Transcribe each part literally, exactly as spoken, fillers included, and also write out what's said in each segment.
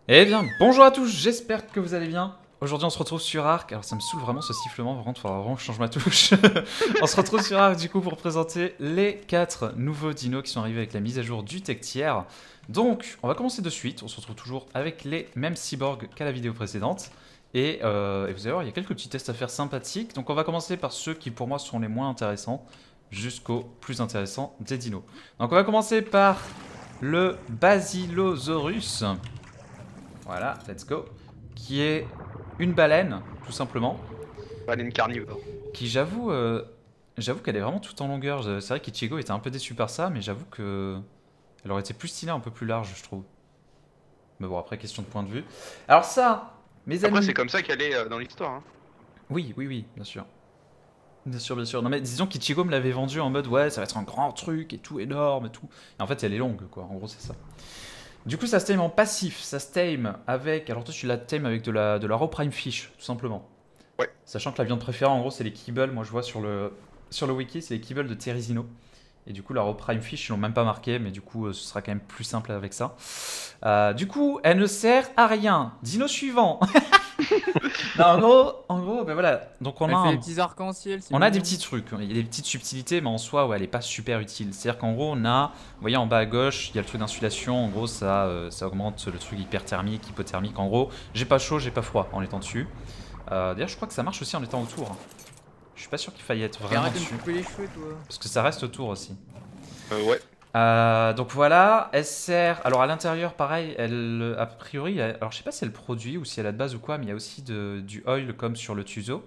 Eh bien, bonjour à tous, j'espère que vous allez bien. Aujourd'hui on se retrouve sur Ark, alors ça me saoule vraiment ce sifflement, par contre il faudra vraiment que je change ma touche. On se retrouve sur Ark du coup pour présenter les quatre nouveaux dinos qui sont arrivés avec la mise à jour du Tech Tier. Donc on va commencer de suite, on se retrouve toujours avec les mêmes cyborgs qu'à la vidéo précédente. Et, euh, et vous allez voir, il y a quelques petits tests à faire sympathiques. Donc on va commencer par ceux qui pour moi sont les moins intéressants, jusqu'aux plus intéressants des dinos. Donc on va commencer par le Basilosaurus. Voilà, let's go. Qui est une baleine, tout simplement. Baleine carnivore. Qui, j'avoue, euh, j'avoue qu'elle est vraiment tout en longueur. C'est vrai qu'Ichigo était un peu déçu par ça, mais j'avoue que elle aurait été plus stylée, un peu plus large, je trouve. Mais bon, après, question de point de vue. Alors ça, mes amis... Après, c'est comme ça qu'elle est euh, dans l'histoire. Hein. Oui, oui, oui, bien sûr. Bien sûr, bien sûr. Non mais disons qu'Ichigo me l'avait vendu en mode ouais, ça va être un grand truc et tout, énorme et tout. Et en fait, elle est longue, quoi. En gros, c'est ça. Du coup, ça se tame en passif, ça se tame avec... Alors toi, tu la tame avec de la, de la raw prime fish, tout simplement. Ouais. Sachant que la viande préférée, en gros, c'est les kibbles. Moi, je vois sur le, sur le wiki, c'est les kibbles de Terizino. Et du coup, la raw prime fish, ils l'ont même pas marqué, mais du coup, euh, ce sera quand même plus simple avec ça. Euh, du coup, elle ne sert à rien. Dino suivant. Non, en gros, en gros, ben voilà. Donc on Elle a fait un... des petits arcs-en-ciel. On a des petits trucs, il y a des petites subtilités, mais en soi, ouais, elle est pas super utile. C'est-à-dire qu'en gros, on a, vous voyez en bas à gauche, il y a le truc d'insulation. En gros, ça, euh, ça augmente le truc hyperthermique, hypothermique. En gros, j'ai pas chaud, j'ai pas froid en étant dessus. Euh, D'ailleurs, je crois que ça marche aussi en étant autour. Hein. Je suis pas sûr qu'il faille être vraiment Arrête de dessus. me couper les cheveux, toi. Parce que ça reste autour aussi. Euh, ouais. Euh, donc voilà, elle sert. Alors à l'intérieur, pareil, elle, a priori, elle... alors je sais pas si elle produit ou si elle a de base ou quoi, mais il y a aussi de, du oil comme sur le Tuzo.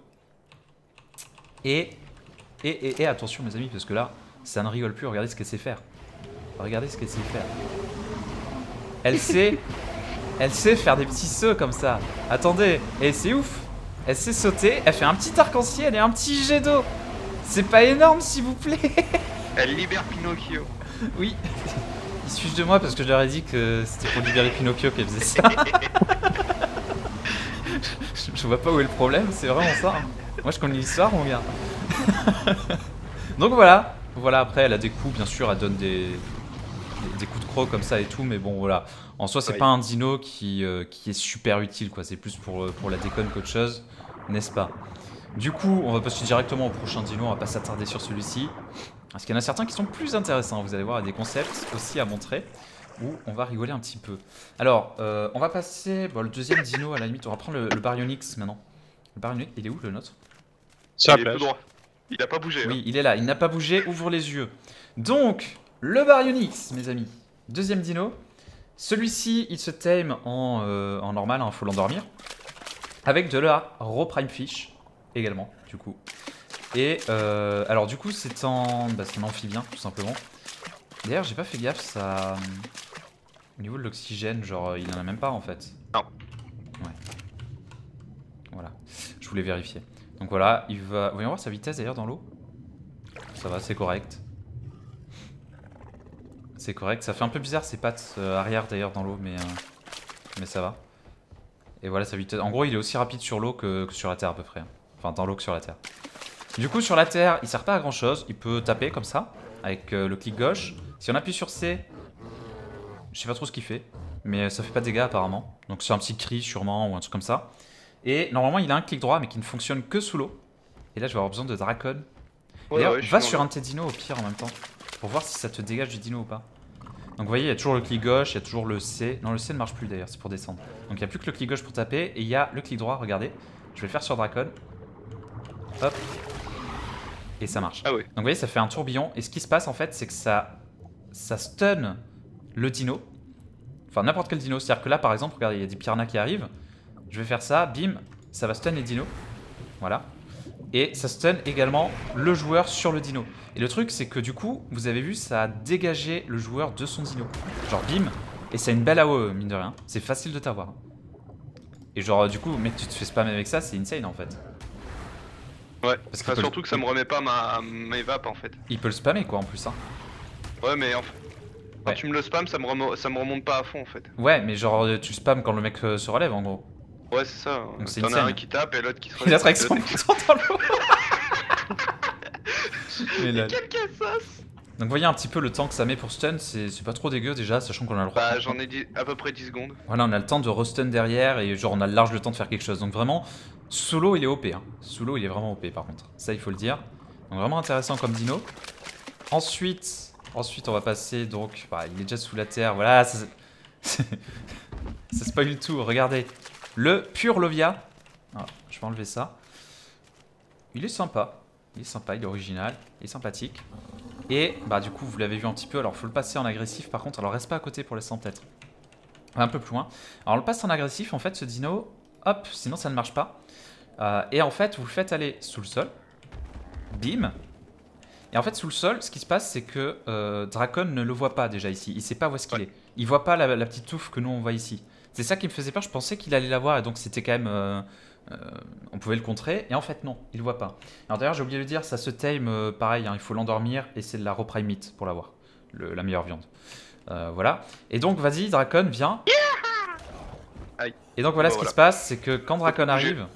Et, et, et, et attention, mes amis, parce que là, ça ne rigole plus. Regardez ce qu'elle sait faire. Regardez ce qu'elle sait faire. Elle sait, elle sait faire des petits sauts comme ça. Attendez, et c'est ouf. Elle sait sauter. Elle fait un petit arc-en-ciel et un petit jet d'eau. C'est pas énorme, s'il vous plaît. Elle libère Pinocchio. Oui. Ils se fichent de moi parce que je leur ai dit que c'était pour libérer Pinocchio qu'elle faisait ça. je, je vois pas où est le problème, c'est vraiment ça. Hein. Moi je connais l'histoire, mon gars. Donc voilà. Voilà, après elle a des coups, bien sûr, elle donne des, des, des coups de croc comme ça et tout, mais bon voilà. En soi, c'est Oui. pas un dino qui, euh, qui est super utile, quoi. C'est plus pour, pour la déconne qu'autre chose, n'est-ce pas? Du coup, on va passer directement au prochain dino, on va pas s'attarder sur celui-ci. Parce qu'il y en a certains qui sont plus intéressants, vous allez voir, il y a des concepts aussi à montrer où on va rigoler un petit peu. Alors, euh, on va passer, bon, le deuxième dino à la limite, on va prendre le, le Baryonyx maintenant. Le Baryonyx, il est où le nôtre? Sur la plage. Droit. Il a pas bougé. Oui, hein. il est là, il n'a pas bougé, ouvre les yeux. Donc, le Baryonyx, mes amis, deuxième dino. Celui-ci, il se tame en, euh, en normal, il faut l'endormir. Avec de la raw prime fish, également, du coup. Et euh, alors du coup c'est en... Bah, c'est un amphibien tout simplement. D'ailleurs j'ai pas fait gaffe, ça... Au niveau de l'oxygène, genre il en a même pas en fait. Non. Ouais. Voilà, je voulais vérifier. Donc voilà, il va... Voyons voir sa vitesse d'ailleurs dans l'eau. Ça va, c'est correct. C'est correct, ça fait un peu bizarre ses pattes euh, arrière d'ailleurs dans l'eau, mais, euh, mais ça va. Et voilà sa vitesse. En gros il est aussi rapide sur l'eau que, que sur la terre à peu près. Enfin dans l'eau que sur la terre. Du coup sur la terre il sert pas à grand chose, il peut taper comme ça avec euh, le clic gauche. Si on appuie sur C, je sais pas trop ce qu'il fait, mais ça fait pas de dégâts apparemment. Donc c'est un petit cri sûrement ou un truc comme ça. Et normalement il a un clic droit mais qui ne fonctionne que sous l'eau. Et là je vais avoir besoin de Dracon. Ouais, D'ailleurs ouais, je va suis sur dans un de tes dinos au pire en même temps, pour voir si ça te dégage du dino ou pas. Donc vous voyez il y a toujours le clic gauche, il y a toujours le C. Non le C ne marche plus d'ailleurs, c'est pour descendre. Donc il n'y a plus que le clic gauche pour taper et il y a le clic droit, regardez. Je vais le faire sur Dracon. Hop. Et ça marche. Ah oui. Donc vous voyez ça fait un tourbillon et ce qui se passe en fait c'est que ça ça stun le dino. Enfin n'importe quel dino. C'est à dire que là par exemple regardez il y a des piranhas qui arrivent. Je vais faire ça, bim, ça va stun les dinos. Voilà. Et ça stun également le joueur sur le dino. Et le truc c'est que du coup vous avez vu ça a dégagé le joueur de son dino. Genre bim. Et ça a une belle A O E mine de rien. C'est facile de t'avoir. Et genre du coup mec tu te fais spammer avec ça c'est insane en fait. Ouais, Parce enfin, qu'il peut surtout le- que ça me remet pas ma... mes vapes en fait. Il peut le spammer quoi en plus hein. Ouais, mais en fait, quand Ouais. tu me le spam, ça me, remo... ça me remonte pas à fond en fait. Ouais mais genre euh, tu spams quand le mec euh, se relève en gros. Ouais, c'est ça. Donc c'est T'en as insane. un qui tape et l'autre qui se Il a relève. traction L'autre, pourtant dans l'eau. Mais il- là, Quel cassos. Donc vous voyez un petit peu le temps que ça met pour stun, c'est pas trop dégueu déjà, sachant qu'on a le droit. Bah j'en ai dit à peu près dix secondes. Voilà, on a le temps de restun derrière et genre on a large le temps de faire quelque chose. Donc vraiment, solo il est O P. Hein. Solo il est vraiment O P par contre, ça il faut le dire. Donc vraiment intéressant comme dino. Ensuite, ensuite on va passer donc, bah, il est déjà sous la terre, voilà, ça, ça spoil tout, regardez. Le pur Lovia, ah, je vais enlever ça. Il est sympa, il est sympa, il est original, il est sympathique. Et bah du coup vous l'avez vu un petit peu, alors faut le passer en agressif par contre, alors reste pas à côté pour l'instant peut-être. Un peu plus loin. Alors on le passe en agressif en fait ce dino, hop, sinon ça ne marche pas. Euh, et en fait vous le faites aller sous le sol, bim. Et en fait sous le sol ce qui se passe c'est que euh, Drakon ne le voit pas déjà ici, il sait pas où est-ce qu'il est. Il voit pas la, la petite touffe que nous on voit ici. C'est ça qui me faisait peur, je pensais qu'il allait la voir et donc c'était quand même... Euh, Euh, on pouvait le contrer, et en fait non, il le voit pas. Alors d'ailleurs j'ai oublié de le dire, ça se tame euh, pareil, hein, il faut l'endormir et c'est de la reprime meat pour l'avoir, la meilleure viande. Euh, voilà, et donc vas-y Drakon, viens. Aïe. Et donc voilà, Bon, ce voilà. qui se passe, c'est que quand Drakon arrive,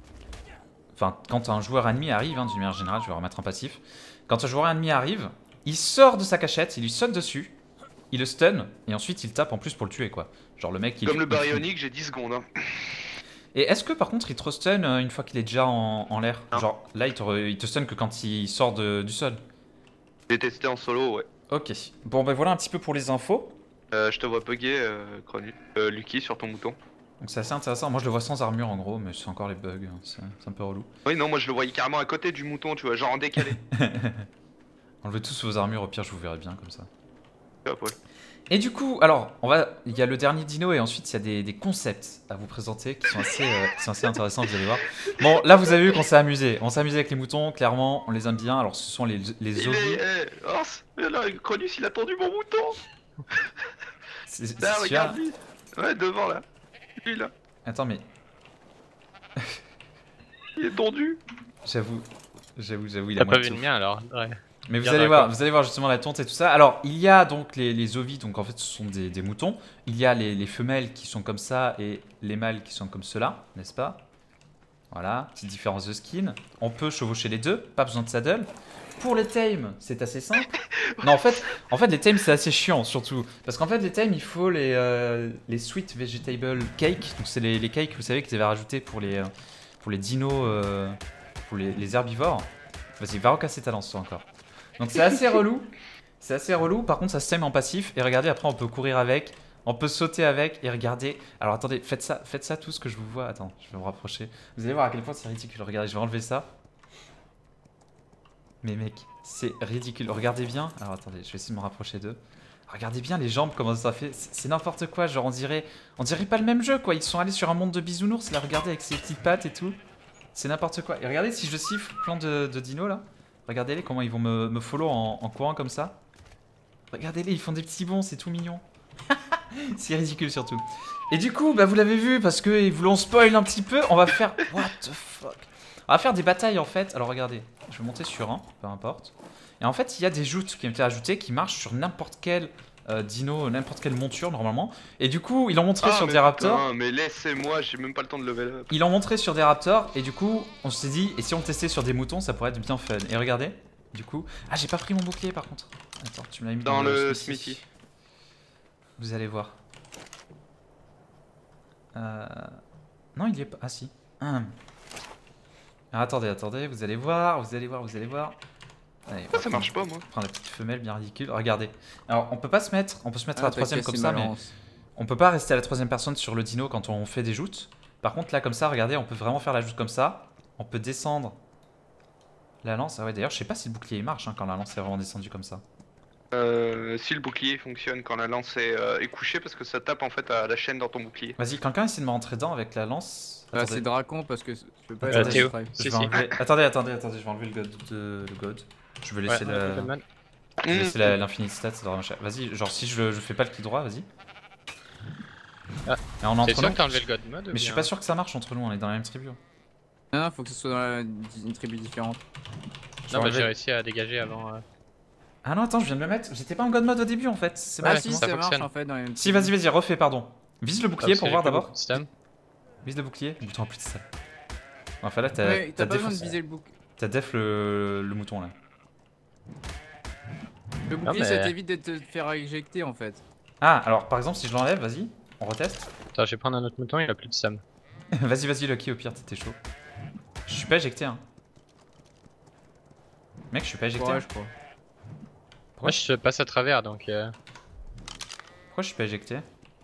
enfin quand un joueur ennemi arrive, hein, d'une manière générale, je vais remettre un passif, quand un joueur ennemi arrive, il sort de sa cachette, il lui saute dessus, il le stun, et ensuite il tape en plus pour le tuer quoi. Genre le mec il... Comme le baryonique, j'ai dix secondes. Hein. Et est-ce que par contre il te stun euh, une fois qu'il est déjà en, en l'air? Non. Genre là il te, re- il te stun que quand il sort de- du sol. J'ai testé en solo, ouais. Ok. Bon ben voilà un petit peu pour les infos. Euh, je te vois bugger, euh, Cronu. Euh, Lucky sur ton mouton. Donc c'est assez intéressant. Moi je le vois sans armure en gros, mais c'est encore les bugs. hein. C'est c'est un peu relou. Oui, non, moi je le voyais carrément à côté du mouton, tu vois, genre en décalé. Enlevez tous vos armures, au pire je vous verrai bien comme ça. Hop, ouais. Et du coup, alors, on va, il y a le dernier dino et ensuite il y a des, des concepts à vous présenter qui sont assez, euh, qui sont assez intéressants, vous allez voir. Bon, là vous avez vu qu'on s'est amusé. On s'est amusé avec les moutons, clairement, on les aime bien. Alors ce sont les, les Il zombies. est. Eh, Ors, là, Cronus, il a tendu mon mouton. C'est c'est Là, celui-là. regarde lui. Ouais, devant là. Lui là. Attends, mais Il est tendu. j'avoue, j'avoue, j'avoue, il a T'as moins pas de vu le souffle. mien alors? Ouais. Mais vous Bien allez voir, d'accord. vous allez voir justement la tonte et tout ça. Alors, il y a donc les, les ovis, donc en fait ce sont des, des moutons. Il y a les, les femelles qui sont comme ça et les mâles qui sont comme cela, n'est-ce pas? Voilà, petite différence de skin. On peut chevaucher les deux, pas besoin de saddle. Pour les tames, c'est assez simple. Non, en fait, en fait les tames c'est assez chiant surtout. Parce qu'en fait les tames, il faut les, euh, les sweet vegetable cake. Donc c'est les, les cakes, vous savez, qu'ils avaient rajouté pour les, euh, pour les dinos, euh, pour les, les herbivores. Vas-y, va recasser ta lance toi encore. Donc c'est assez relou. C'est assez relou. Par contre, ça se tame en passif. Et regardez, après, on peut courir avec. On peut sauter avec. Et regardez. Alors attendez, faites ça, faites ça tous que je vous vois. Attends, je vais me rapprocher. Vous allez voir à quel point c'est ridicule. Regardez, je vais enlever ça. Mais mec, c'est ridicule. Regardez bien. Alors attendez, je vais essayer de me rapprocher d'eux. Regardez bien les jambes, comment ça fait. C'est c'est n'importe quoi. Genre, on dirait, on dirait pas le même jeu, quoi. Ils sont allés sur un monde de bisounours. Là, regardez avec ses petites pattes et tout. C'est n'importe quoi. Et regardez si je siffle plein de, de dinos là. Regardez-les comment ils vont me, me follow en, en courant comme ça. Regardez-les, ils font des petits bonds, c'est tout mignon. C'est ridicule surtout. Et du coup, bah vous l'avez vu, parce que ils voulaient spoil un petit peu, on va faire... What the fuck? On va faire des batailles en fait. Alors regardez, je vais monter sur un, peu importe. Et en fait, il y a des joutes qui ont été ajoutées qui marchent sur n'importe quel euh, dino, n'importe quelle monture normalement. Et du coup, ils l'ont montré Ah, sur mais des raptors. putain, mais laissez-moi, j'ai même pas le temps de level up. Ils l'ont montré sur des raptors et du coup on s'est dit et si on testait sur des moutons ça pourrait être bien fun. Et regardez, du coup... Ah j'ai pas pris mon bouclier par contre. Attends, tu me l'as mis dans, Dans le smithy. smithy. Vous allez voir. Euh... Non il y est pas... Ah si. Hum. Alors, attendez, attendez, vous allez voir, vous allez voir, vous allez voir. Allez, on va Ah, ça marche pas moi. prendre la petite femelle bien ridicule. Regardez. Alors on peut pas se mettre, on peut se mettre à Ah, la troisième t'as comme cassé ça ma mais... lance. On peut pas rester à la troisième personne sur le dino quand on fait des joutes. Par contre là comme ça, regardez, on peut vraiment faire la joute comme ça. On peut descendre la lance. Ah ouais d'ailleurs je sais pas si le bouclier marche hein, quand la lance est vraiment descendue comme ça. Euh, si le bouclier fonctionne quand la lance est, euh, est couchée parce que ça tape en fait à la chaîne dans ton bouclier. Vas-y, quelqu'un essaie de me rentrer dedans avec la lance. Ah, Attendez, c'est Dracon parce que je peux pas Attends, être Théo. strive. je Si, vais si. enlever... attendez, attendez, attendez, je vais enlever le god. De... Le god. Je vais laisser Ouais, la- Goldman. je vais Mmh. laisser la- l'infinite stat, ça doit rien cher. Vas-y, genre si je, je fais pas le clic droit, vas-y. Ah. Et on est T'es entre sûr nous. que t'as enlevé le God mode? Mais je suis pas sûr que ça marche entre nous, on est dans la même tribu. Non, non, faut que ce soit dans la- une tribu différente. Je vais Non, bah enlever- j'ai réussi à dégager avant. euh. Ah non, attends, je viens de le mettre. J'étais pas en god mode au début en fait. C'est Ah pas si, ça ça marche fonctionne. en fait dans les mêmes Si, tribus. vas-y, vas-y, refais, pardon. Vise le bouclier Parce pour que voir j'ai plus d'abord. beaucoup de stun. Vise le bouclier. Putain, plus de ça. Enfin là, t'as Ouais, t'as t'as pas besoin de défoncé- viser le bouc. t'as def le, le mouton là. Le bouclier, mais- ça t'évite de te faire éjecter en fait. Ah, alors par exemple, si je l'enlève, vas-y, on reteste. Attends, je vais prendre un autre mouton, il a plus de Sam. Vas-y, vas-y, Lucky, au pire, t'étais chaud. Je suis pas éjecté, hein. Mec, je suis pas éjecté. Ouais, hein. je crois. Moi, je passe à travers donc. Euh... Pourquoi je suis pas éjecté?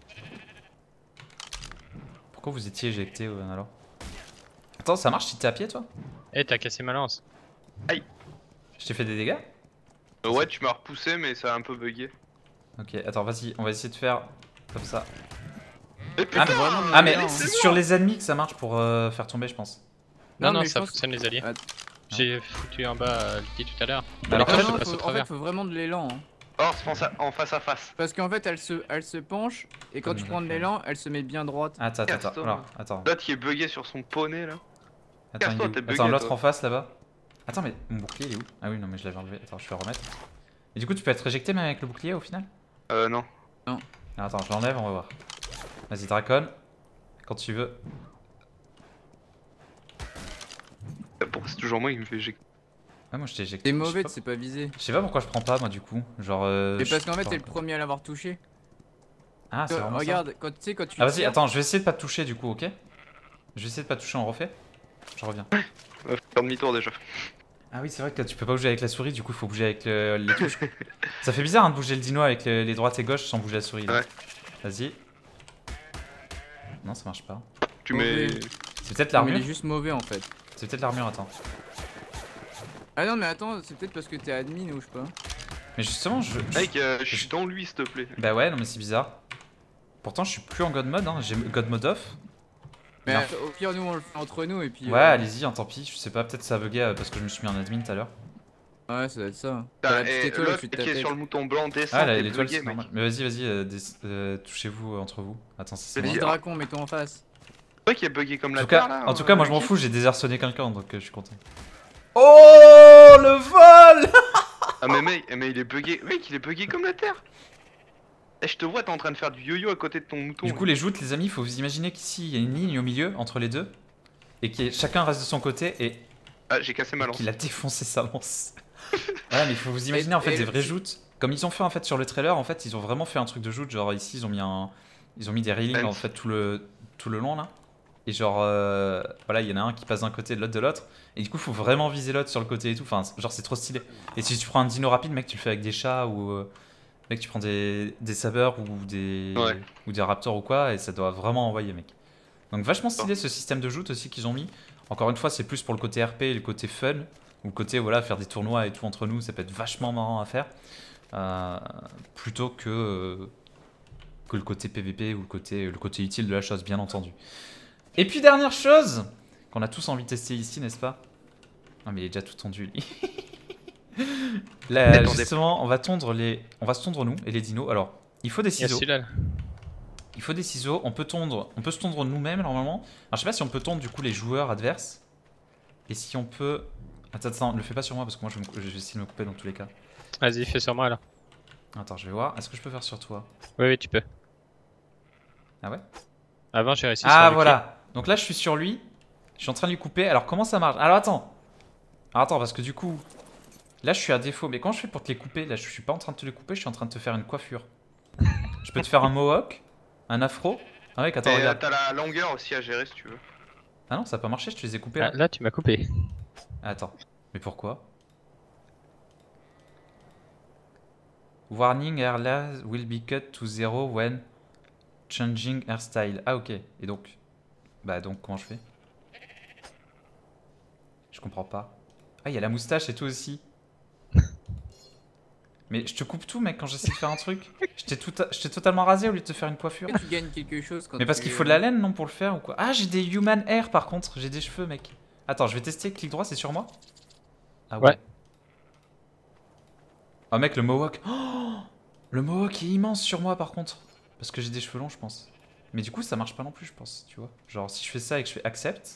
Pourquoi vous étiez éjecté, Owen, alors? Attends, ça marche si t'es à pied, toi? Eh, t'as cassé ma lance. Je t'ai fait des dégâts? Euh, ouais, tu m'as repoussé, mais ça a un peu bugué. Ok, attends, vas-y, on va essayer de faire comme ça. Eh, Ah, putain, mais, vraiment, ah, mais non, c'est c'est sur les ennemis que ça marche pour euh, faire tomber, je pense. Non, non, mais je ça pense- fonctionne les alliés. Ah, J'ai foutu en bas euh, Licky tout à l'heure. Alors, Après, que je non, passe faut- au en fait, travers. faut vraiment de l'élan. Hein. Or, c'est en sa- en face à face. Parce qu'en fait, elle se, elle se penche et quand Comme tu je prends de le fais. l'élan, elle se met bien droite. Attends, attends, attends. Casse-toi. Alors, attends. L'autre qui est bugué sur son poney là. Attends, Casse-toi, il est où t'es bugué, Attends, l'autre toi. en face là-bas. Attends, mais mon bouclier il est où? Ah oui, non, mais je l'avais enlevé. Attends, je vais le remettre. Et du coup, tu peux être éjecté même avec le bouclier au final? Euh, non. Alors, attends, je l'enlève, on va voir. Vas-y, Dracon. Quand tu veux. Pourquoi c'est toujours moi qui me fait éjecter? Ouais, moi je t'ai éjecté. T'es Je sais mauvais, pas- c'est pas visé. Je sais pas pourquoi je prends pas moi du coup. Genre. Euh, Mais je- parce qu'en fait, attends. t'es le premier à l'avoir touché. Ah, c'est Euh, vraiment ça. regarde, quand tu sais, quand tu. Ah, vas-y, tires- attends, je vais essayer de pas te toucher du coup, ok? Je vais essayer de pas te toucher, on refait. Je reviens. Euh, faut faire demi-tour déjà. Ah oui, c'est vrai que tu peux pas bouger avec la souris, du coup il faut bouger avec le- les touches. Ça fait bizarre hein, de bouger le dino avec le- les droites et gauches sans bouger la souris. là. Ouais. Vas-y. Non, ça marche pas. Tu Mauvais. mets. C'est peut-être Non, mais il l'armure. est juste mauvais en fait. C'est peut-être l'armure, attends. Ah non, mais attends, c'est peut-être parce que t'es admin ou je sais pas. Mais justement, je. je- Mec, euh, je suis dans lui, s'il te plaît. Bah ouais, non mais c'est bizarre. Pourtant, je suis plus en God mode, hein. J'ai God mode off. Mais Non. euh, au pire, nous on le fait entre nous et puis. Ouais, euh, allez-y, hein, tant pis. Je sais pas, peut-être ça a bugué euh, parce que je me suis mis en admin tout à l'heure. Ouais, ça doit être ça. Putain, T'as la petite et étoile l'autre au-dessus de qui ta est tête. sur le mouton blanc descend, Ah, la- t'es l'étoile, bugué, c'est mec. normal. Mais vas-y, vas-y, euh, des- euh, touchez-vous euh, entre vous. Attends, c'est Vas-y, moi. Dis ah. Dracon, mets-toi en face. C'est toi qui est bugué comme En la tout terre cas, là. en tout cas, moi je m'en ok. fous, j'ai désarçonné quelqu'un donc euh, je suis content. Oh le vol. Ah, mais mec, mais il est bugué. Mec, il est bugué comme la terre. Eh, je te vois, t'es en train de faire du yo-yo à côté de ton mouton. Du coup, les joutes, les amis, faut vous imaginer qu'ici il y a une ligne au milieu entre les deux et que chacun reste de son côté et Ah, j'ai cassé ma lance. qu'il a défoncé sa lance. Voilà, mais il faut vous imaginer en fait et- des vraies joutes. Comme ils ont fait en fait sur le trailer, en fait, ils ont vraiment fait un truc de joute. Genre ici, ils ont mis un, ils ont mis des railings Fence. en fait tout le tout le long là. Et genre, euh, voilà, il y en a un qui passe d'un côté, de l'autre de l'autre. Et du coup, faut vraiment viser l'autre sur le côté et tout. Enfin, genre, c'est trop stylé. Et si tu prends un dino rapide, mec, tu le fais avec des chats ou. euh, mec, tu prends des, des sabers ou des, Ouais. ou des raptors ou quoi. Et ça doit vraiment envoyer, mec. Donc, vachement stylé ce système de joute aussi qu'ils ont mis. Encore une fois, c'est plus pour le côté R P et le côté fun. Ou le côté, voilà, faire des tournois et tout entre nous. Ça peut être vachement marrant à faire. Euh, plutôt que. euh, que le côté P V P ou le côté, le côté utile de la chose, bien entendu. Et puis dernière chose qu'on a tous envie de tester ici, n'est-ce pas? Non mais il est déjà tout tendu lui. Là, Attendez. justement, on va tondre les, on va se tondre nous et les dinos. Alors, il faut des Il y a ciseaux. celui-là. Il faut des ciseaux. On peut tondre, on peut se tondre nous-mêmes normalement. Alors je sais pas si on peut tondre du coup les joueurs adverses. Et si on peut. Attends, attends, ne le fais pas sur moi parce que moi je vais, me- je vais essayer de me couper dans tous les cas. Vas-y, fais sur moi alors. Attends, je vais voir. Est-ce que je peux faire sur toi? Oui, oui, tu peux. Ah ouais? Avant, j'ai réussi sur Ah Lucky. voilà. Donc là je suis sur lui. Je suis en train de lui couper. Alors comment ça marche? Alors attends. Alors attends parce que du coup. Là je suis à défaut. Mais comment je fais pour te les couper? Là je suis pas en train de te les couper. Je suis en train de te faire une coiffure. Je peux te faire un mohawk? Un afro? Ah mec attends Et euh, regarde. t'as la longueur aussi à gérer si tu veux. Ah non ça a pas marché. Je te les ai coupés Ah, là. là, tu m'as coupé. Ah, attends. Mais pourquoi? Warning hairline will be cut to zero when changing hairstyle. Ah ok. Et donc. Bah donc comment je fais? Je comprends pas. Ah il y a la moustache et tout aussi. Mais je te coupe tout mec quand j'essaie de faire un truc. Je t'ai tout- je t'ai totalement rasé au lieu de te faire une coiffure. Est-ce que tu gagnes quelque chose quand Mais parce tu- qu'il faut de la laine non pour le faire ou quoi? Ah j'ai des human hair par contre. J'ai des cheveux mec. Attends je vais tester. Clic droit c'est sur moi? Ah ouais. Ouais. Oh mec le mohawk. Oh, le mohawk est immense sur moi par contre. Parce que j'ai des cheveux longs je pense. Mais du coup ça marche pas non plus je pense. Tu vois. Genre si je fais ça et que je fais accept.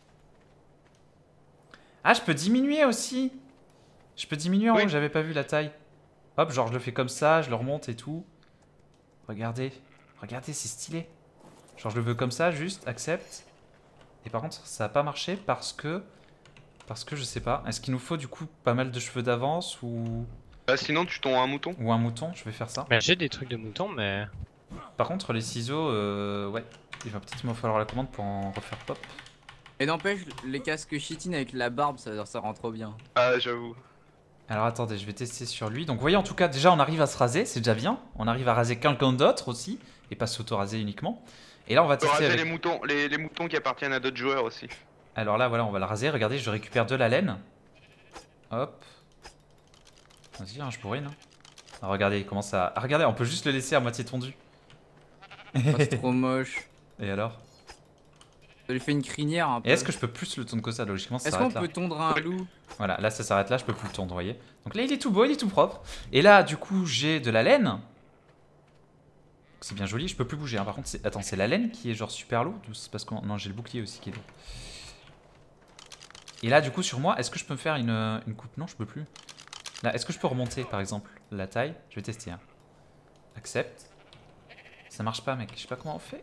Ah je peux diminuer aussi. Je peux diminuer en Oui. haut. J'avais pas vu la taille. Hop genre je le fais comme ça. Je le remonte et tout. Regardez. Regardez c'est stylé. Genre je le veux comme ça juste accept. Et par contre ça a pas marché parce que... Parce que je sais pas. Est-ce qu'il nous faut du coup pas mal de cheveux d'avance ou... Bah sinon tu tombes un mouton. Ou un mouton, je vais faire ça. Mais j'ai des trucs de mouton, mais. Par contre, les ciseaux, euh, ouais, il va peut-être me falloir la commande pour en refaire pop. Et n'empêche, les casques chitines avec la barbe, ça, ça rend trop bien. Ah j'avoue. Alors attendez, je vais tester sur lui. Donc vous voyez, en tout cas, déjà on arrive à se raser, c'est déjà bien. On arrive à raser quelqu'un d'autre aussi, et pas s'auto-raser uniquement. Et là on va On peut tester raser avec... les moutons, les, les moutons qui appartiennent à d'autres joueurs aussi. Alors là, voilà, on va le raser. Regardez, je récupère de la laine. Hop. Vas-y, hein, je bourrine. Hein. Ah, regardez, il commence à... Ah, regardez, on peut juste le laisser à moitié tondu. Oh, c'est trop moche. Et alors? Ça lui fait une crinière un peu. Et est-ce que je peux plus le tondre que ça? Logiquement, ça Est-ce qu'on s'arrête là. peut tondre un loup? Voilà, là ça s'arrête là, je peux plus le tondre, vous voyez. Donc là il est tout beau, il est tout propre. Et là du coup j'ai de la laine. C'est bien joli, je peux plus bouger. Hein. Par contre, c'est... attends, c'est la laine qui est genre super lourde ou c'est parce que non, j'ai le bouclier aussi qui est lourd. Et là du coup sur moi, est-ce que je peux me faire une, une coupe? Non, je peux plus. Là, est-ce que je peux remonter par exemple la taille? Je vais tester. Hein. Accepte. Ça marche pas, mec. Je sais pas comment on fait.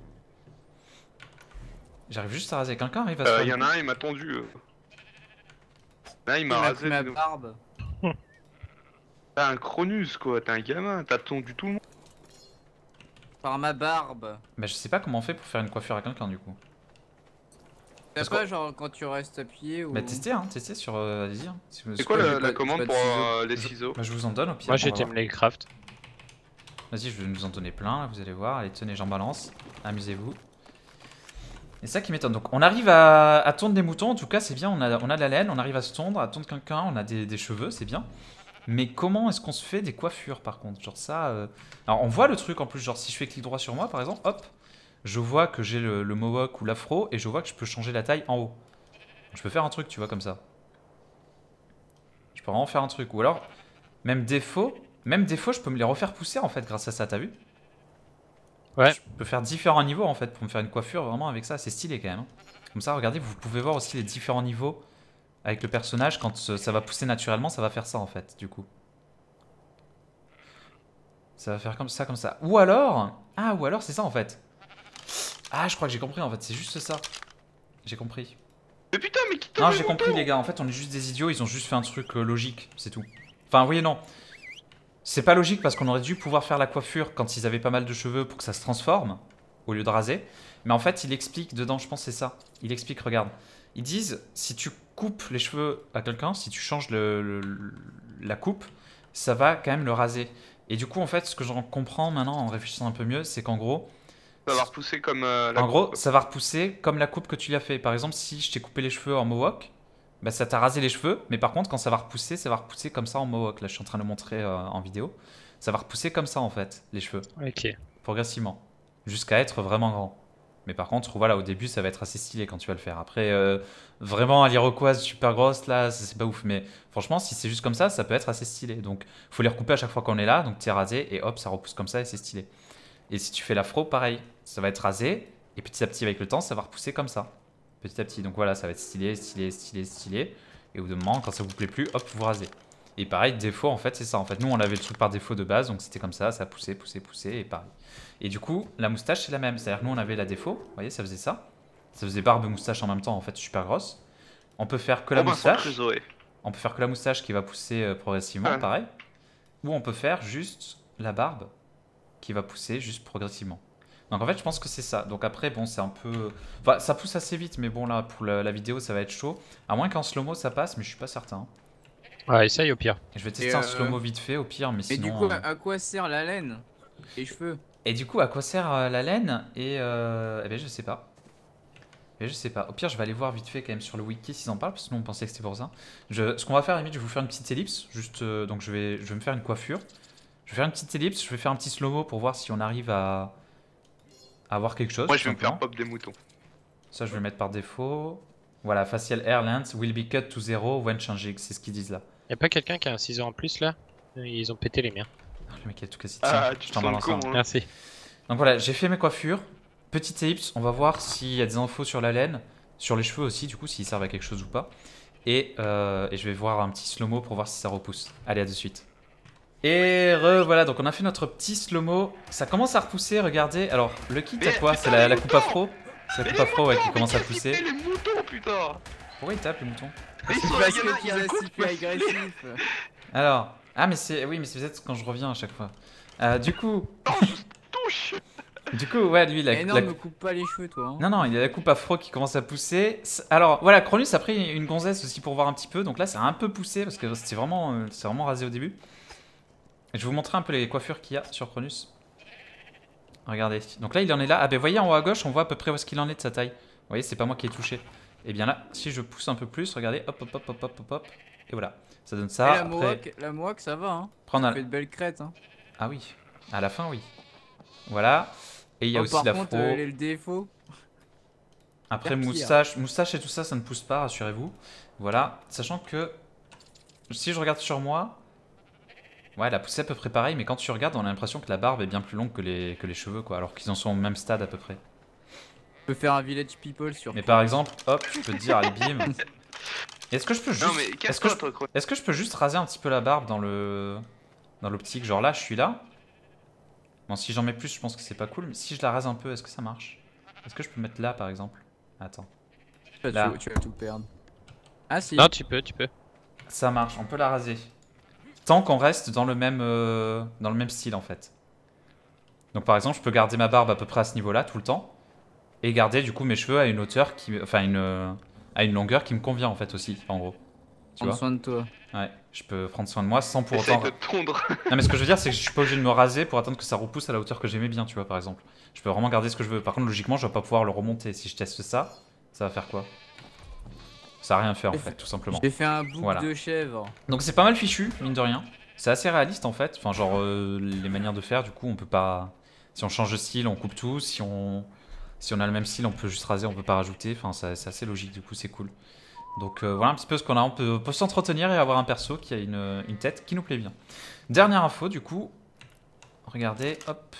J'arrive juste à raser. Quelqu'un arrive à se Euh, faire y une en a un, il m'a tondu. Euh. Là, il Il m'a m'a rasé. pris ma de- barbe. T'es un Cronus quoi, t'es un gamin, t'as tondu tout le monde. Par ma barbe. Bah je sais pas comment on fait pour faire une coiffure à quelqu'un du coup. T'as Parce pas que- genre quand tu restes appuyé ou... Bah testez hein, testez sur... Euh, allez-y hein. Si vous- C'est quoi j'ai la, pas- la j'ai commande pas de pour ciseaux. euh, les Je- ciseaux? Bah je vous en donne au pire. Moi on j'ai va voir. Team Craft. Vas-y, je vais nous en donner plein, là, vous allez voir. Allez, tenez, j'en balance. Amusez-vous. Et c'est ça qui m'étonne. Donc, on arrive à, à tondre des moutons. En tout cas, c'est bien. On a, on a de la laine, on arrive à se tondre, à tondre quelqu'un. On a des, des cheveux, c'est bien. Mais comment est-ce qu'on se fait des coiffures, par contre? Genre ça... euh, Alors, on voit le truc, en plus. Genre, si je fais clic droit sur moi, par exemple, hop. Je vois que j'ai le, le mohawk ou l'afro. Et je vois que je peux changer la taille en haut. Je peux faire un truc, tu vois, comme ça. Je peux vraiment faire un truc. Ou alors, même défaut... Même défaut, je peux me les refaire pousser, en fait, grâce à ça, t'as vu? Ouais. Je peux faire différents niveaux en fait pour me faire une coiffure vraiment avec ça, c'est stylé quand même. Hein. Comme ça, regardez, vous pouvez voir aussi les différents niveaux avec le personnage. Quand ça va pousser naturellement, ça va faire ça en fait, du coup. Ça va faire comme ça, comme ça. Ou alors... Ah, ou alors c'est ça en fait. Ah, je crois que j'ai compris en fait, c'est juste ça. J'ai compris. Mais putain, mais qui tombe Non, les j'ai moutons compris les gars, en fait on est juste des idiots, ils ont juste fait un truc euh, logique, c'est tout. Enfin, oui et non. C'est pas logique parce qu'on aurait dû pouvoir faire la coiffure quand ils avaient pas mal de cheveux pour que ça se transforme, au lieu de raser. Mais en fait, il explique dedans, je pense c'est ça. Il explique, regarde. Ils disent, si tu coupes les cheveux à quelqu'un, si tu changes le, le- la coupe, ça va quand même le raser. Et du coup, en fait, ce que j'en comprends maintenant en réfléchissant un peu mieux, c'est qu'en gros, Ça va repousser comme euh, la en gros, coupe. ça va repousser comme la coupe que tu lui as fait. Par exemple, si je t'ai coupé les cheveux en mohawk, bah ça t'a rasé les cheveux, mais par contre, quand ça va repousser, ça va repousser comme ça en mohawk. Là, je suis en train de le montrer euh, en vidéo. Ça va repousser comme ça, en fait, les cheveux, Ok. progressivement, jusqu'à être vraiment grand. Mais par contre, voilà, au début, ça va être assez stylé quand tu vas le faire. Après, euh, vraiment, à l'iroquoise super grosse, là, c'est c'est pas ouf. Mais franchement, si c'est juste comme ça, ça peut être assez stylé. Donc, faut les recouper à chaque fois qu'on est là. Donc, t'es rasé et hop, ça repousse comme ça et c'est stylé. Et si tu fais l'afro, pareil, ça va être rasé et petit à petit, avec le temps, ça va repousser comme ça. Petit à petit. Donc voilà, ça va être stylé, stylé, stylé, stylé. Et au bout d'un moment, quand ça vous plaît plus, hop, vous rasez. Et pareil, défaut, en fait, c'est ça. En fait, nous, on avait le truc par défaut de base, donc c'était comme ça, ça poussait, poussait, poussait, et pareil. Et du coup, la moustache, c'est la même. C'est-à-dire que nous, on avait la défaut, vous voyez, ça faisait ça. Ça faisait barbe et moustache en même temps, en fait, super grosse. On peut faire que la Robinson moustache. Crusoe. On peut faire que la moustache qui va pousser euh, progressivement, Ouais. pareil. Ou on peut faire juste la barbe qui va pousser juste progressivement. Donc en fait, je pense que c'est ça. Donc après, bon, c'est un peu... Enfin, ça pousse assez vite, mais bon, là, pour la, la vidéo, ça va être chaud. À moins qu'en slow-mo, ça passe, mais je suis pas certain. Ouais, essaye au pire. Je vais tester Et un euh, slow-mo vite fait, au pire, mais Et sinon... du coup, euh, à quoi sert la laine? Les cheveux? Et du coup, à quoi sert euh, la laine? Et euh... eh ben, je sais pas. Et je sais pas. Au pire, je vais aller voir vite fait quand même sur le wiki s'ils en parlent, parce que nous on pensait que c'était pour ça. Je... Ce qu'on va faire, à la limite, je vais vous faire une petite ellipse. Juste, euh, donc je vais... je vais me faire une coiffure. Je vais faire une petite ellipse, je vais faire un petit slow-mo pour voir si on arrive à... à avoir quelque chose. Moi, tout je vais me faire simplement. pop des moutons. Ça, je vais le mettre par défaut. Voilà, facial hair length will be cut to zero when changing. C'est ce qu'ils disent là. Y'a pas quelqu'un qui a un ciseau en plus là? Ils ont pété les miens. Ah, le mec, il a tout cassé. Ah, Tiens, tu je te t'en sens balance con, un. hein. Merci. Donc voilà, j'ai fait mes coiffures. Petite ellipse, on va voir s'il y a des infos sur la laine, sur les cheveux aussi, du coup, s'ils servent à quelque chose ou pas. Et, euh, et je vais voir un petit slow-mo pour voir si ça repousse. Allez, à de suite. Et revoilà, donc on a fait notre petit slow-mo. Ça commence à repousser, regardez. Alors, le kit, Mais à quoi? putain, C'est la, les la coupe moutons. afro. C'est la Mais coupe les afro ouais, moutons, qui mais commence à qu'est-ce qu'il pousser. fait, les moutons, putain. Pourquoi il tape les moutons? Mais ils C'est sont- parce il y en a- que il tu y a un es coup si de peu poisson. agressif. Alors, Ah, mais c'est. Oui, mais c'est peut-être quand je reviens à chaque fois. Euh, du coup. Touche. Du coup, ouais, lui, la. Eh non, la- me coupe pas les cheveux, toi. Hein. Non, non, il y a la coupe afro qui commence à pousser. C'est- Alors, voilà, Cronus a pris une gonzesse aussi pour voir un petit peu. Donc là, c'est un peu poussé parce que c'était vraiment, euh, c'est vraiment rasé au début. Je vais vous montrer un peu les coiffures qu'il y a sur Cronus. Regardez. Donc là, il en est là. Ah, ben, vous voyez en haut à gauche, on voit à peu près où est-ce qu'il en est de sa taille. Vous voyez, c'est pas moi qui ai touché. Et bien là, si je pousse un peu plus, regardez, hop, hop, hop, hop, hop, hop, hop. Et voilà. Ça donne Et ça. la Après, mohawk, la mohawk, ça va, hein. prendre Ça un... fait de belles crêtes, hein. Ah oui. À la fin, oui. Voilà. Et il y a Oh, aussi par l'afro. contre, euh, le défaut. Après, pire. moustache, moustache et tout ça, ça ne pousse pas, rassurez-vous. Voilà, sachant que si je regarde sur moi, ouais, la poussée à peu près pareil, mais quand tu regardes, on a l'impression que la barbe est bien plus longue que les, que les cheveux, quoi, alors qu'ils en sont au même stade à peu près. Je peux faire un village people sur. Mais par exemple, hop, je peux te dire, allez, bim. Est-ce que je peux juste, Non mais est-ce que casse-toi je, toi Cronus. est-ce que je peux juste raser un petit peu la barbe dans le, dans l'optique, genre là, je suis là. Bon, si j'en mets plus, je pense que c'est pas cool, mais si je la rase un peu, est-ce que ça marche? Est-ce que je peux mettre là, par exemple? Attends. Tu, Là. tu vas tout perdre. Ah si. Non, tu peux, tu peux. Ça marche, on peut la raser. Tant qu'on reste dans le même, euh, dans le même style en fait. Donc par exemple, je peux garder ma barbe à peu près à ce niveau-là tout le temps. Et garder du coup mes cheveux à une hauteur qui... Enfin, une, euh, à une longueur qui me convient en fait aussi, en gros. Tu Prends vois? soin de toi. Ouais, je peux prendre soin de moi sans pour Essaye autant... de tondre. Non mais ce que je veux dire, c'est que je suis pas obligé de me raser pour attendre que ça repousse à la hauteur que j'aimais bien, tu vois, par exemple. Je peux vraiment garder ce que je veux. Par contre, logiquement, je vais pas pouvoir le remonter. Si je teste ça, ça va faire quoi? Ça va rien faire en fait, tout simplement. J'ai fait un bouc Voilà. de chèvre. Donc c'est pas mal fichu, mine de rien. C'est assez réaliste en fait. Enfin, genre, euh, les manières de faire, du coup, on peut pas. Si on change de style, on coupe tout. Si on, si on a le même style, on peut juste raser, on peut pas rajouter. Enfin, c'est c'est assez logique, du coup, c'est cool. Donc euh, voilà un petit peu ce qu'on a. On peut, on peut s'entretenir et avoir un perso qui a une, une tête qui nous plaît bien. Dernière info, du coup. Regardez, hop.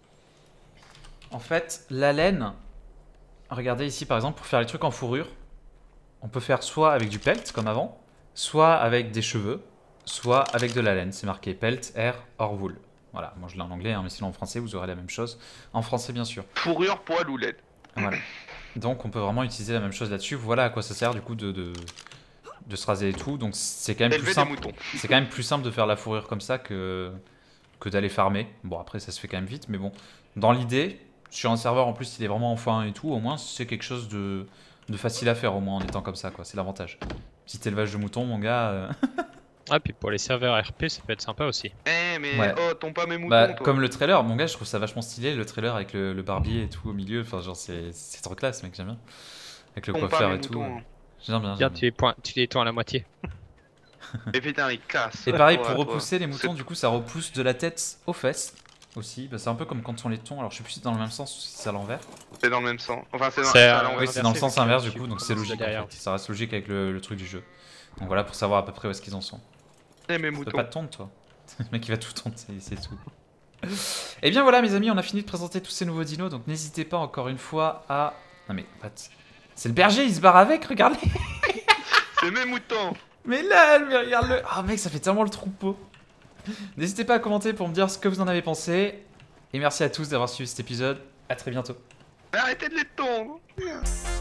En fait, la laine. Regardez ici, par exemple, pour faire les trucs en fourrure. On peut faire soit avec du pelt, comme avant, soit avec des cheveux, soit avec de la laine. C'est marqué pelt, air, or wool. Voilà, moi je l'ai en anglais, hein, mais sinon en français, vous aurez la même chose. En français, bien sûr. Fourrure, poil ou laine. Voilà. Donc on peut vraiment utiliser la même chose là-dessus. Voilà à quoi ça sert, du coup, de, de, de se raser et tout. Donc c'est quand même plus Élever des simple. moutons. C'est quand même plus simple de faire la fourrure comme ça que, que d'aller farmer. Bon, après, ça se fait quand même vite, mais bon. Dans l'idée, sur un serveur en plus, il est vraiment en fin et tout, au moins, c'est quelque chose de, de facile à faire, au moins, en étant comme ça, quoi. C'est l'avantage. Petit élevage de moutons, mon gars. euh, Ah, puis pour les serveurs R P, ça peut être sympa aussi. Eh mais Ouais. oh, tombe pas mes moutons Bah, toi. comme le trailer, mon gars, je trouve ça vachement stylé, le trailer avec le, le barbier et tout au milieu. Enfin, genre, c'est c'est trop classe, mec, j'aime bien. Avec le Tombe pas coiffeur mes et tout. moutons, hein. J'aime bien, Tiens, j'aime tu bien. les, points, tu les tournes à la moitié. Et putain, il casse. Et pareil, Ouais, pour toi. repousser les moutons, C'est- du coup, ça repousse de la tête aux fesses aussi. Bah, c'est un peu comme quand on les tond. Alors, je sais plus si c'est dans le même sens ou si c'est à l'envers. C'est dans le même sens. Enfin, c'est dans, C'est, c'est à euh, l'envers. Oui, c'est dans le inversé, sens vu que inverse, du tu coup, donc c'est commences logique derrière. en fait. Ça reste logique avec le, le truc du jeu. Donc voilà, pour savoir à peu près où est-ce qu'ils en sont. Eh mes Tu peux moutons. pas te tondre, toi. Le mec, il va tout tondre, c'est c'est tout. Et bien voilà, mes amis, on a fini de présenter tous ces nouveaux dinos. Donc n'hésitez pas encore une fois à. Non, mais, what? C'est le berger, il se barre avec, regardez! C'est mes moutons. Mais là, mais regarde-le! Ah, mec, ça fait tellement le troupeau! N'hésitez pas à commenter pour me dire ce que vous en avez pensé. Et merci à tous d'avoir suivi cet épisode. À très bientôt. Mais arrêtez de les tondre.